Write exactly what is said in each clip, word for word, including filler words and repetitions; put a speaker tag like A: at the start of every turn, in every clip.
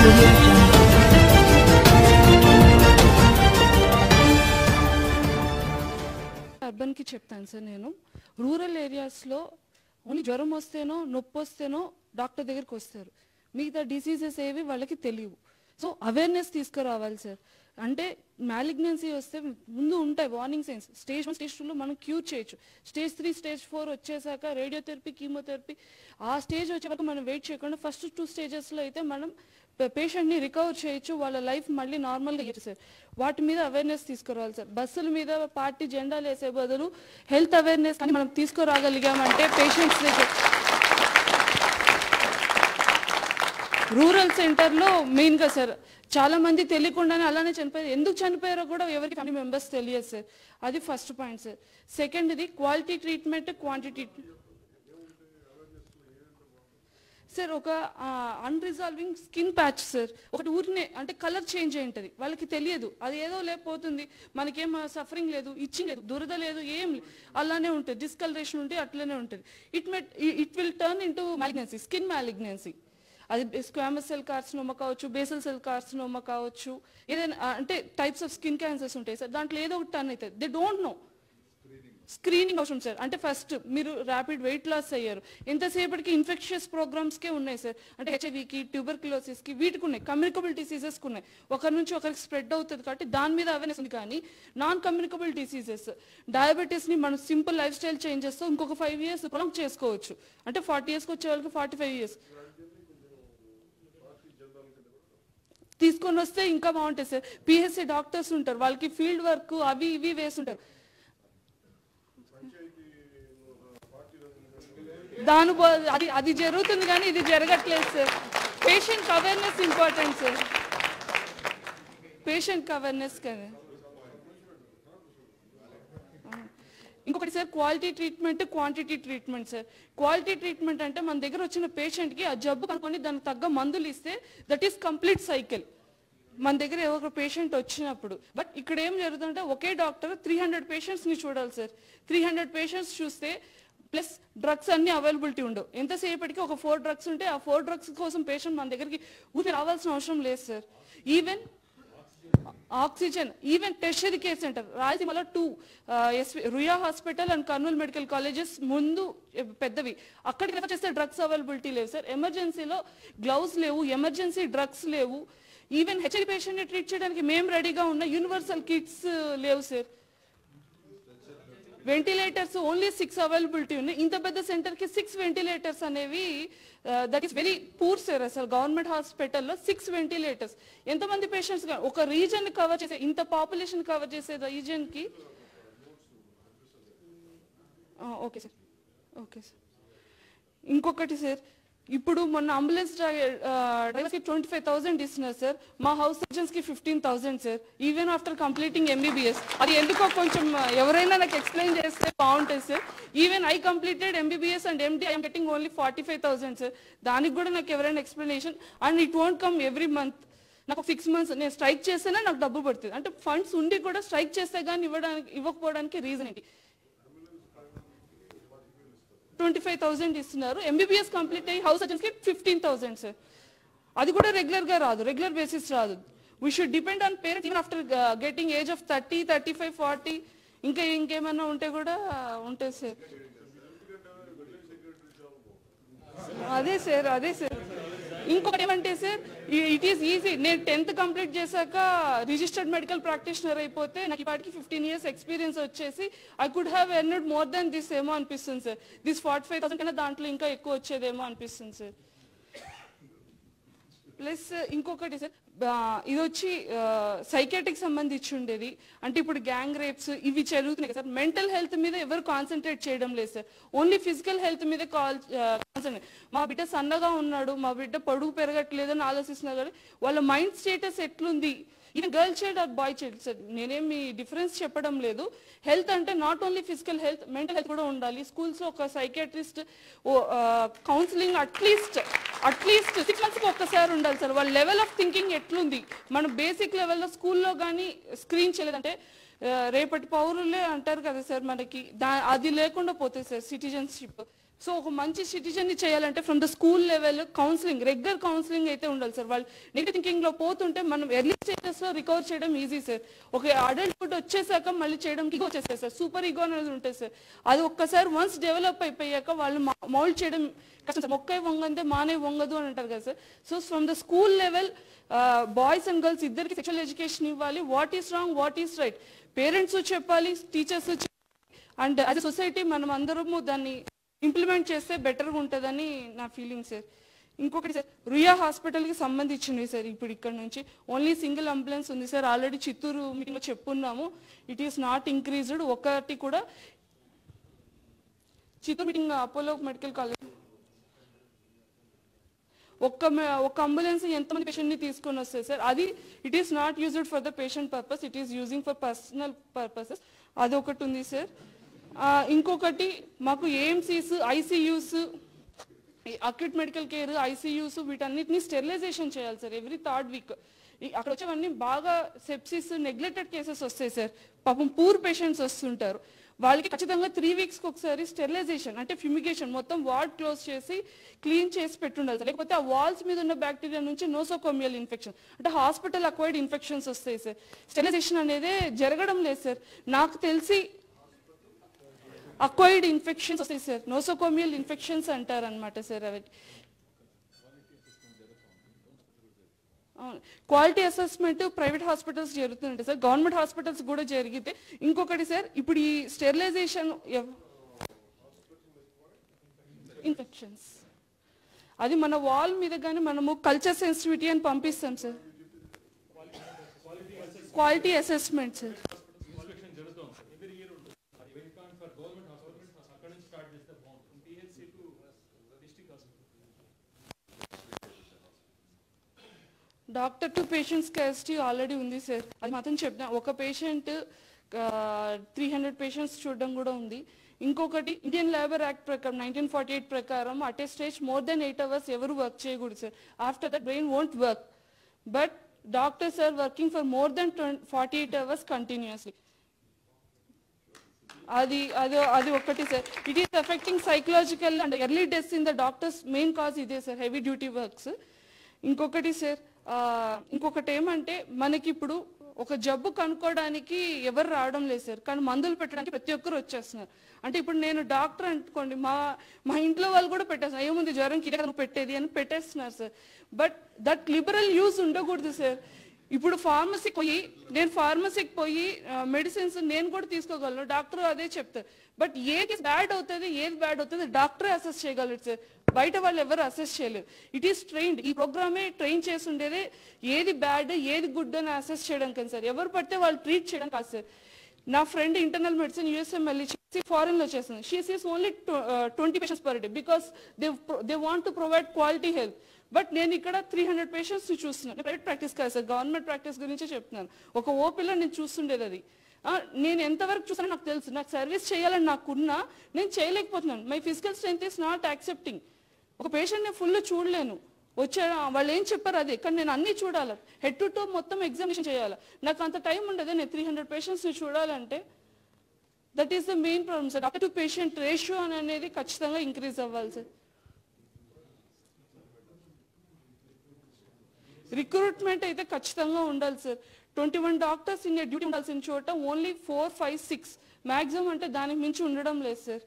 A: Urban కి చెప్తాను sir, నేను రూరల్ ఏరియాస్లో ఓన్లీ జ్వరం వస్తేనో నొప్పి వస్తేనో డాక్టర్ దగ్గరికి వస్తారు, మిగతా డిసీజెస్ ఏవి వాళ్ళకి తెలియవు. సో అవేర్నెస్ తీసుకురావాలి సార్. అంటే మ్యాలిగ్నెన్సీ వస్తే ముందు ఉంటాయి warning signs. Stage one stage టూలో మనం క్యూర్ చేయొచ్చు. స్టేజ్ త్రీ స్టేజ్ ఫోర్ వచ్చేసాక రేడియోథెరపీ కీమోథెరపీ ఆ స్టేజ్ వచ్చే వరకు మనం వెయిట్ చేయకుండా ఫస్ట్ టూ స్టేజెస్లో అయితే మనం పేషెంట్ని రికవర్ చేయొచ్చు, వాళ్ళ లైఫ్ మళ్ళీ నార్మల్గా అయ్యేది సార్. వాటి మీద అవేర్నెస్ తీసుకురావాలి సార్. బస్సుల మీద పార్టీ జెండాలు వేసే బదులు హెల్త్ అవేర్నెస్ కానీ మనం తీసుకురాగలిగామంటే పేషెంట్స్ దగ్గర. రూరల్ సెంటర్లో మెయిన్గా సార్ చాలా మంది తెలియకుండానే అలానే చనిపోయారు. ఎందుకు చనిపోయారో కూడా ఎవరికి ఫ్యామిలీ మెంబర్స్ తెలియదు సార్. అది ఫస్ట్ పాయింట్ సార్. సెకండ్ది క్వాలిటీ ట్రీట్మెంట్, క్వాంటిటీ సార్. ఒక అన్రిజాల్వింగ్ స్కిన్ ప్యాచ్ సార్, ఒకటి ఊరినే అంటే కలర్ చేంజ్ అయి ఉంటుంది, వాళ్ళకి తెలియదు, అది ఏదో లేకపోతుంది, మనకేం సఫరింగ్ లేదు, ఇచ్చింగ్ లేదు, దురద లేదు, ఏం అలానే ఉంటుంది, డిస్కలరేషన్ ఉంటే అట్లనే ఉంటుంది. It met it will turn into malignancy, skin malignancy. అది స్క్వామస్ సెల్ కార్సినోమా కావచ్చు, బేసల్ సెల్ కార్సినోమా కావచ్చు, ఏదైనా అంటే టైప్స్ ఆఫ్ స్కిన్ క్యాన్సర్స్ ఉంటాయి సార్. దాంట్లో ఏదో ఒకటి టర్న్ అవుతుంది. They don't know. స్క్రీనింగ్ అవసరం సార్. అంటే ఫస్ట్ మీరు ర్యాపిడ్ వెయిట్ లాస్ అయ్యారు, ఎంతసేపటికి ఇన్ఫెక్షియస్ ప్రోగ్రామ్స్కే ఉన్నాయి సార్. అంటే హెచ్ఐవికి, ట్యూబర్క్యులోసిస్కి, వీటికి ఉన్నాయి, కమ్యూనికబుల్ డిసీజెస్కి ఉన్నాయి. ఒకరి నుంచి ఒకరికి స్ప్రెడ్ అవుతుంది కాబట్టి దాని మీద అవేర్నెస్ ఉంది. కానీ నాన్ కమ్యూనికబుల్ డిసీజెస్, డయాబెటీస్ని మనం సింపుల్ లైఫ్ స్టైల్ చేంజెస్తో ఇంకొక ఫైవ్ ఇయర్స్ ప్రొలాంగ్ చేసుకోవచ్చు. అంటే ఫార్టీ ఇయర్స్కి వచ్చే వాళ్ళకి ఫార్టీ ఫైవ్ ఇయర్స్ తీసుకొని వస్తే ఇంకా బాగుంటుంది సార్. పిహెచ్సి డాక్టర్స్ ఉంటారు, వాళ్ళకి ఫీల్డ్ వర్క్ అవి ఇవి వేస్తుంటారు. దాని అది అది జరుగుతుంది కానీ ఇది జరగట్లేదు sir. Patient awareness important sir. Patient awareness కదా. ఇంకొకటి sir quality treatment, quantity treatment sir. Quality treatment అంటే మన దగ్గర వచ్చిన పేషెంట్కి ఆ జబ్బు కనుక్కొని దానికి తగ్గ మందులు ఇస్తే దట్ ఈస్ కంప్లీట్ సైకిల్. మన దగ్గర ఎవరో పేషెంట్ వచ్చినప్పుడు బట్ ఇక్కడ ఏం జరుగుతుందంటే ఒకే డాక్టర్ త్రీ హండ్రెడ్ పేషెంట్స్ని చూడాలి సార్. త్రీ హండ్రెడ్ పేషెంట్స్ చూస్తే ప్లస్ డ్రగ్స్ అన్ని అవైలబిలిటీ ఉండవు. ఎంతసేపటికి ఒక ఫోర్ డ్రగ్స్ ఉంటే ఆ ఫోర్ డ్రగ్స్ కోసం పేషెంట్ మన దగ్గరికి ఊరికి రావాల్సిన అవసరం లేదు sir. Even oxygen, even tertiary care centre రాయలసీమలో two SV Ruia hospital and Kurnool medical colleges ముందు పెద్దవి, అక్కడికి రెఫర్ చేస్తే డ్రగ్స్ అవైలబిలిటీ లేవు సార్. ఎమర్జెన్సీలో గ్లౌస్ లేవు, ఎమర్జెన్సీ డ్రగ్స్ లేవు. ఈవెన్ హెచ్ఐవి పేషెంట్ని ట్రీట్ చేయడానికి మేము రెడీగా ఉన్న యూనివర్సల్ కిట్స్ లేవు sir. Ventilators only six availability ఉన్నాయి. ఇంత పెద్ద సెంటర్కి సిక్స్ వెంటిలేటర్స్ అనేవి that is very poor sir. అసలు గవర్నమెంట్ హాస్పిటల్లో సిక్స్ వెంటిలేటర్స్ ఎంతమంది పేషెంట్స్ ఒక రీజన్ కవర్ చేసే, ఇంత పాపులేషన్ కవర్ చేసే రీజన్కి. Okay sir, okay sir. ఇంకొకటి సార్, ఇప్పుడు మొన్న అంబులెన్స్ డ్రైవర్స్కి ట్వంటీ ఫైవ్ థౌసండ్ ఇస్తున్నారు సార్. మా హౌస్ సర్జన్స్కి fifteen thousand sir, even after completing MBBS. అది ఎందుకో కొంచెం ఎవరైనా నాకు ఎక్స్ప్లెయిన్ చేస్తే బాగుంటుంది sir. Even I completed MBBS and MD I'm getting only forty five thousand sir. దానికి కూడా నాకు ఎవరైనా explanation. And it won't come every month. నాకు సిక్స్ మంత్స్ నేను స్ట్రైక్ చేస్తేనే నాకు డబ్బు పడుతుంది. అంటే ఫండ్స్ ఉండి కూడా స్ట్రైక్ చేస్తే కానీ ఇవ్వడానికి ఇవ్వకపోవడానికి రీజన్ ఏంటి? ట్వంటీ ఫైవ్ థౌసండ్ ఇస్తున్నారు. ఎంబీబీఎస్ కంప్లీట్ అయ్యి హౌస్ సర్జన్స్కి ఫిఫ్టీన్ థౌసండ్ సార్. అది కూడా రెగ్యులర్గా రాదు, రెగ్యులర్ బేసిస్ రాదు. We should depend on parents even after getting age of thirty thirty five forty ఇంకా ఇంకేమైనా ఉంటే కూడా ఉంటుంది సార్. అదే సార్, అదే సార్. ఇంకొకటి ఏమంటే సార్, ఇట్ ఈస్ ఈజీ. నేను టెన్త్ కంప్లీట్ చేశాక రిజిస్టర్డ్ మెడికల్ ప్రాక్టీషనర్ అయిపోతే నాకు ఇప్పటికి ఫిఫ్టీన్ ఇయర్స్ ఎక్స్పీరియన్స్ వచ్చేసి I could have earned more than this ఏమో అనిపిస్తుంది sir. This forty five thousand కన్నా దాంట్లో ఇంకా ఎక్కువ వచ్చేదేమో అనిపిస్తుంది సార్. ప్లస్ ఇంకొకటి సార్, ఇది వచ్చి సైకాట్రిక్ సంబంధించి ఉండేది. అంటే ఇప్పుడు గ్యాంగ్ రేప్స్ ఇవి జరుగుతున్నాయి సార్. మెంటల్ హెల్త్ మీద ఎవరు కాన్సన్ట్రేట్ చేయడం లేదు సార్. ఓన్లీ ఫిజికల్ హెల్త్ మీద కాల్ కాన్సన్ట్రేట్. మా బిడ్డ సన్నగా ఉన్నాడు, మా బిడ్డ పొడుగు పెరగట్లేదు అని ఆలోచిస్తున్నారు కానీ వాళ్ళ మైండ్ స్టేటస్ ఎట్లుంది, even girl child or boy child sir. నేనేమి డిఫరెన్స్ చెప్పడం లేదు. హెల్త్ అంటే not only physical health, mental health కూడా ఉండాలి. స్కూల్స్లో ఒక psychiatrist counselling at least at least six మంత్స్కి ఒక్కసారి ఉండాలి సార్. వాళ్ళ లెవెల్ ఆఫ్ థింకింగ్ ఎట్లుంది, మనం బేసిక్ లెవెల్లో స్కూల్లో కానీ స్క్రీన్ చేయలేదంటే రేపటి పౌరులే అంటారు కదా సార్, మనకి దా అది లేకుండా పోతుంది సార్ సిటిజన్షిప్. సో ఒక మంచి సిటిజన్ని చేయాలంటే from the school level counselling, regular counselling అయితే ఉండాలి సార్. వాళ్ళు నెగిటివ్ థింకింగ్లో పోతుంటే మనం ఎర్లీ స్టేజెస్లో రికవర్ చేయడం ఈజీ సార్. ఒక అడల్ట్హుడ్ వచ్చేసాక మళ్ళీ చేయడానికి ఈగో వచ్చేస్తాయి సార్, సూపర్ ఈగో అనేది ఉంటుంది సార్. అది ఒక్కసారి వన్స్ డెవలప్ అయిపోయాక వాళ్ళు మౌల్డ్ చేయడం కష్టం సార్. మొక్కై వంగందే మానే వంగదు అని అంటారు కదా sir. So from the school level boys and girls ఇద్దరికి సెక్షువల్ ఎడ్యుకేషన్ ఇవ్వాలి. What is wrong, what is right parents చెప్పాలి, టీచర్స్ చెప్పాలి. అండ్ యాజ్ ఎ సొసైటీ మనం అందరము దాన్ని ఇంప్లిమెంట్ చేస్తే బెటర్గా ఉంటుందని నా ఫీలింగ్ సార్. ఇంకొకటి సార్, రుయా హాస్పిటల్కి సంబంధించినవి సార్. ఇప్పుడు ఇక్కడ నుంచి ఓన్లీ సింగిల్ అంబులెన్స్ ఉంది సార్. ఆల్రెడీ చిత్తూరు మీటింగ్లో చెప్పున్నాము, ఇట్ ఈస్ నాట్ ఇంక్రీజ్డ్. ఒకటి కూడా Chittoor meeting Apollo medical college ఒక్క ఒక అంబులెన్స్ ఎంతమంది పేషెంట్ని తీసుకొని వస్తుంది సార్. అది it is not used for the patient purpose, it is using for personal purposes. అదొకటి ఉంది సార్. ఇంకొకటి మాకు AMCs, ICUs, acute medical care, ICUs వీటన్నిటిని స్టెరిలైజేషన్ చేయాలి సార్ ఎవ్రీ థర్డ్ వీక్. అక్కడ వచ్చేవన్నీ బాగా సెప్సిస్, నెగ్లెక్టెడ్ కేసెస్ వస్తాయి సార్. పాపం పూర్ పేషెంట్స్ వస్తుంటారు, వాళ్ళకి ఖచ్చితంగా త్రీ వీక్స్కి ఒకసారి స్టెరిలైజేషన్ అంటే ఫ్యూమిగేషన్ మొత్తం వార్డ్ క్లోజ్ చేసి క్లీన్ చేసి పెట్టుండాలి సార్. లేకపోతే ఆ వాల్స్ మీద ఉన్న బ్యాక్టీరియా నుంచి నోసోకోమియల్ ఇన్ఫెక్షన్ అంటే హాస్పిటల్ అక్వైర్డ్ ఇన్ఫెక్షన్స్ వస్తాయి సార్. స్టెరిలైజేషన్ అనేది జరగడం లేదు సార్. నాకు తెలిసి అక్వైర్డ్ ఇన్ఫెక్షన్స్ వస్తాయి సార్, నోసోకోమియల్ ఇన్ఫెక్షన్స్ అంటారు అనమాట సార్. అవి క్వాలిటీ అసెస్మెంట్ ప్రైవేట్ హాస్పిటల్స్ జరుగుతుంటాయి సార్, గవర్నమెంట్ హాస్పిటల్స్ కూడా జరిగితే. ఇంకొకటి సార్, ఇప్పుడు ఈ స్టెరిలైజేషన్ ఇన్ఫెక్షన్స్ అది మన వాల్ మీద కానీ మనము కల్చర్ సెన్సిటివిటీ అని పంపిస్తాం sir. Quality assessment sir. Doctor to patients scarcity already ఉంది సార్, అది మాత్రం చెప్తా. ఒక పేషెంట్ త్రీ హండ్రెడ్ పేషెంట్స్ చూడడం కూడా ఉంది. ఇంకొకటి ఇండియన్ లేబర్ యాక్ట్ ప్రకారం నైన్టీన్ ఫార్టీ ఎయిట్ ప్రకారం at a stage more than eight hours ఎవరు వర్క్ చేయకూడదు sir. After that brain won't work, but doctors are working for more than forty eight hours continuously. అది అది అది ఒకటి sir. It is affecting psychological and early deaths in the doctors main cause ఇదే sir, heavy duty works. ఇంకొకటి sir, ఇంకొకటి ఏమంటే మనకి ఇప్పుడు ఒక జబ్బు కనుక్కోవడానికి ఎవరు రావడం లేదు సార్, కానీ మందులు పెట్టడానికి ప్రతి ఒక్కరు వచ్చేస్తున్నారు. అంటే ఇప్పుడు నేను డాక్టర్ అనుకోండి, మా మా ఇంట్లో వాళ్ళు కూడా పెట్టేస్తున్నారు, ఏముంది జ్వరం కిరా పెట్టేది అని పెట్టేస్తున్నారు sir. But that liberal use ఉండకూడదు సార్. ఇప్పుడు ఫార్మసీకి పోయి నేను ఫార్మసీకి పోయి మెడిసిన్స్ నేను కూడా తీసుకోగలను, డాక్టర్ అదే చెప్తారు. బట్ ఏది బ్యాడ్ అవుతుంది ఏది బ్యాడ్ అవుతుంది డాక్టరే అసెస్ చేయగలరు సార్, బయట వాళ్ళు ఎవరు అసెస్ చేయలేరు. ఇట్ ఈస్ ట్రైన్డ్, ఈ ప్రోగ్రామే ట్రైన్ చేసి ఉండేదే ఏది బ్యాడ్ ఏది గుడ్ అని అసెస్ చేయడం కదా సార్. ఎవరు పడితే వాళ్ళు ట్రీట్ చేయడం కాదు సార్. నా ఫ్రెండ్ ఇంటర్నల్ మెడిసిన్ యూఎస్ఎం వెళ్ళి చేసి ఫారెన్లో చేస్తుంది. She sees only twenty patients per day because they they want to provide quality health. But నేను ఇక్కడ త్రీ హండ్రెడ్ పేషెంట్స్ చూస్తున్నాను. ప్రైవేట్ ప్రాక్టీస్ కాదు సార్, గవర్నమెంట్ ప్రాక్టీస్ గురించే చెప్తున్నాను. ఒక ఓపీలో నేను చూస్తుండేది అది. నేను ఎంతవరకు చూసానో నాకు తెలుసు. నాకు సర్వీస్ చేయాలని నాకున్నా నేను చేయలేకపోతున్నాను. My physical strength is not accepting. ఒక పేషెంట్ నేను ఫుల్ చూడలేను, వచ్చే వాళ్ళు ఏం చెప్పారు అదే, కానీ నేను అన్నీ చూడాలి, హెడ్ టు టో మొత్తం ఎగ్జామినేషన్ చేయాలి. నాకు అంత టైం ఉండదు నేను త్రీ హండ్రెడ్ పేషెంట్స్ని చూడాలంటే. That is the main problem sir. Doctor to patient ratio అనేది ఖచ్చితంగా ఇంక్రీజ్ అవ్వాలి సార్. రిక్రూట్మెంట్ అయితే ఖచ్చితంగా ఉండాలి sir. Twenty one doctors in duty ఉండాల్సిన చోట only four five six maximum, అంటే దానికి మించి ఉండడం లేదు సార్.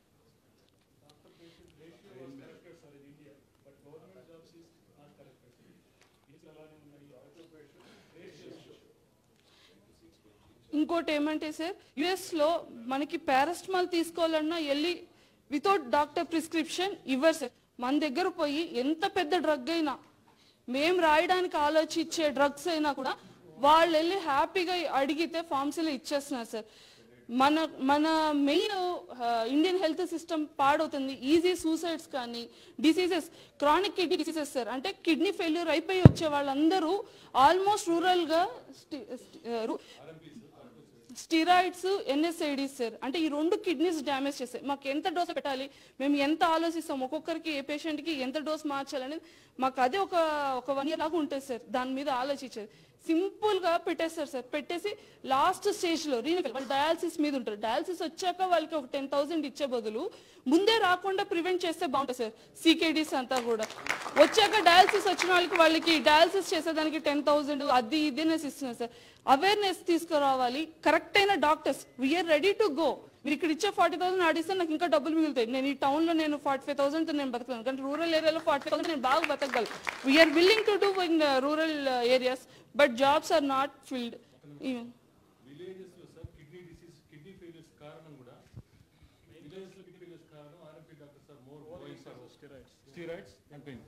A: ఇంకోటి ఏమంటే సార్, యుఎస్లో మనకి పారాస్టమాల్ తీసుకోవాలన్నా వెళ్ళి వితౌట్ డాక్టర్ ప్రిస్క్రిప్షన్ ఇవ్వరు సార్. మన దగ్గర పోయి ఎంత పెద్ద డ్రగ్ అయినా, మేము రాయడానికి ఆలోచించే డ్రగ్స్ అయినా కూడా వాళ్ళు వెళ్ళి హ్యాపీగా అడిగితే ఫార్మసీలో ఇచ్చేస్తున్నారు సార్. మన మన మెయిన్ ఇండియన్ హెల్త్ సిస్టమ్ పాడవుతుంది. ఈజీ సూసైడ్స్ కానీ diseases, chronic kidney diseases sir, అంటే కిడ్నీ ఫెయిల్యూర్ అయిపోయి వచ్చే వాళ్ళందరూ ఆల్మోస్ట్ రూరల్గా స్టిరాయిడ్స్, ఎన్ఎస్ఐడీస్ సార్, అంటే ఈ రెండు కిడ్నీస్ డ్యామేజ్ చేస్తాయి. మాకు ఎంత డోస్ పెట్టాలి, మేము ఎంత ఆలోచిస్తాం, ఒక్కొక్కరికి ఏ పేషెంట్కి ఎంత డోస్ మార్చాలనేది మాకు అదే ఒక ఒక వన్ ఇయర్ లాగా ఉంటుంది సార్, దాని మీద ఆలోచించేది. సింపుల్ గా పెట్టేస్తారు సార్, పెట్టేసి లాస్ట్ స్టేజ్ లో రీనకల్ వాళ్ళు డయాలసిస్ మీద ఉంటారు. డయాలసిస్ వచ్చాక వాళ్ళకి ఒక టెన్ థౌసండ్ ఇచ్చే బదులు ముందే రాకుండా ప్రివెంట్ చేస్తే బాగుంటుంది సార్. సీకేడీస్ అంతా కూడా వచ్చాక డయాలసిస్ వచ్చిన వాళ్ళకి వాళ్ళకి డయాలసిస్ చేసేదానికి టెన్ థౌసండ్ అది ఇదేనేసి ఇస్తున్నారు సార్. అవేర్నెస్ తీసుకురావాలి. కరెక్ట్ అయిన doctors we're ready to go. మీరు ఇక్కడ ఇచ్చే ఫార్టీ థౌసండ్ ఆడిస్తే నాకు ఇంకా డబ్బులు మిగులుతాయి. నేను ఈ టౌన్ లో నేను ఫార్టీ ఫైవ్ థౌసండ్ నేను బతకలేను, కానీ రూరల్ ఏరియాలో ఫార్టీ ఫైవ్ థౌసండ్ నేను బాగా బతకగలను. We're willing to do in rural areas, but jobs are not filled. Even
B: villages లో sir kidney disease kidney failures కారణం కూడా విలేజెస్ లో కిడ్నీ ఫెయిల్యూర్స్ కారణం RMP doctors are more going for steroids steroids and pain.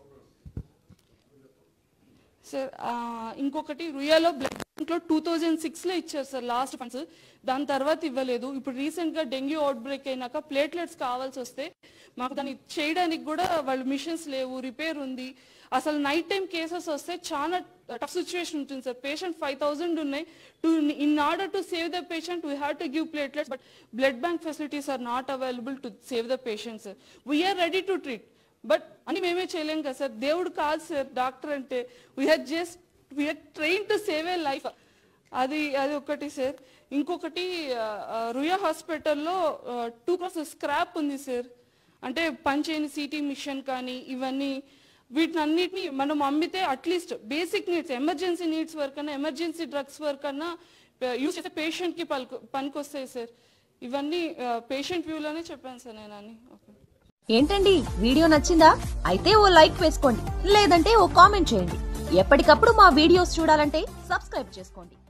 A: Sir ఇంకొకటి రుయాలో blood bank లో two thousand six లో ఇచ్చారు సార్ లాస్ట్ ఫండ్స్, దాని తర్వాత ఇవ్వలేదు. ఇప్పుడు రీసెంట్ గా డెంగ్యూ అవుట్ బ్రేక్ అయినాక ప్లేట్లెట్స్ కావాల్సి వస్తే మాకు దాన్ని చేయడానికి కూడా వాళ్ళు మిషన్స్ లేవు, రిపేర్ ఉంది. అసలు నైట్ టైం కేసెస్ వస్తే చాలా టఫ్ సిచ్యువేషన్ ఉంటుంది సార్. పేషెంట్ ఫైవ్ థౌసండ్ ఉన్నాయి. To in order to save the patient we have to give platelets, but blood bank facilities are not available to save the patient sir. We're ready to treat, but అని మేమే చేయలేం కదా sir. దేవుడు కాదు sir doctor అంటే. We're just we're train to save a life. అది అది ఒకటి సార్. ఇంకొకటి రుయా హాస్పిటల్లో టూ క్రోర్స్ స్క్రాప్ ఉంది సార్. అంటే పనిచేయని సిటీ మిషన్ కానీ ఇవన్నీ వీటిని అన్నిటిని మనం అమ్మితే at least basic needs emergency needs వరకు అన్నా ఎమర్జెన్సీ డ్రగ్స్ వరకు అన్నా యూజ్ చేస్తే పేషెంట్కి పనికి పనికి వస్తాయి సార్. ఇవన్నీ పేషెంట్ వ్యూలోనే చెప్పాను సార్ నేను అని.
C: ఏంటండి వీడియో నచ్చిందా? అయితే ఓ లైక్ వేసుకోండి, లేదంటే ఓ కామెంట్ చేయండి. ఎప్పటికప్పుడు మా వీడియోస్ చూడాలంటే సబ్స్క్రైబ్ చేసుకోండి.